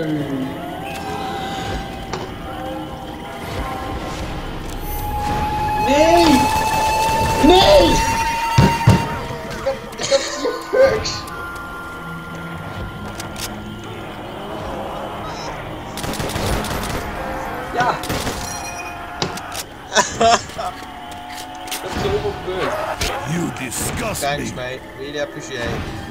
Nee! Nee! Ik heb 4 perks. Ja! Dat is zoveel perks. You disgust Thanks, me. mate. Really appreciate it.